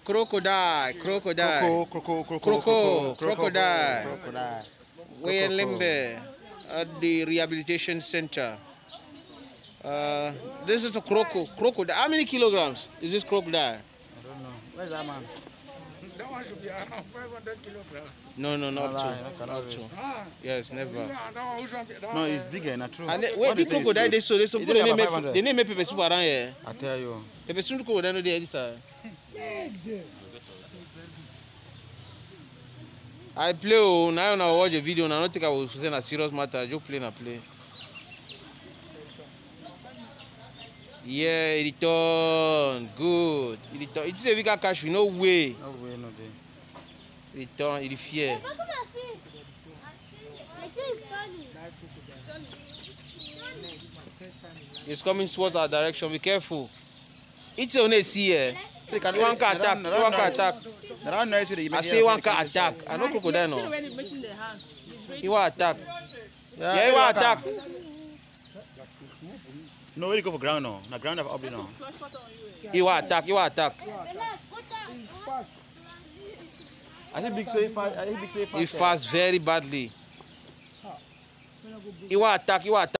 Crocodile. Crocodile. We're in Limbe at the rehabilitation center. This is a crocodile. How many kilograms is this crocodile? I don't know. Where's that man? That one should be around 500 kilograms. No, not two. Yes, never. No, it's bigger, not true. And where the crocodile they so put the name pepper soup around here. I tell you. Pepper soup crocodile no dey this side. I play now I watch a video and I don't think I will say a serious matter. I just play and play. Yeah, it return. Good. It return. It's a big cash. No way. No way, no day. Return. It is fear. It's coming towards our direction. Be careful. It's only see here. One car attack. One car attack. I say one car attack. I know crocodile no. He will attack. Yeah, he will attack. No, we go for ground now. Na ground have up now. He will attack. He will attack. I think big so fast. I think big so fast. He fast very badly. He will attack. He will attack.